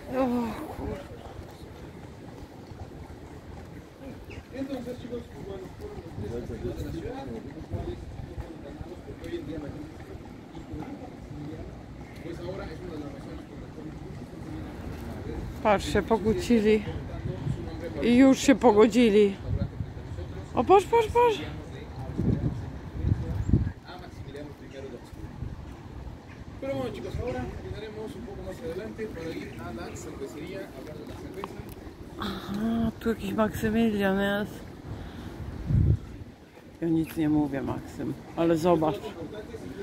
O kur... Entonces, chicos, bueno, fueron los tres de la ciudad, los cuales ganados porque hoy en día la gente pues ahora es una de las razones por las cuales Patrzcie, pokłócili i już się pogodzili. O, patrz, patrz, patrz. Pero bueno, chicos, ahora terminaremos un poco más adelante para ir a la cervecería a hablar de la cerveza. Aha, tu jakiś Maksymilian jest. Ja nic nie mówię, Maksym, ale zobacz.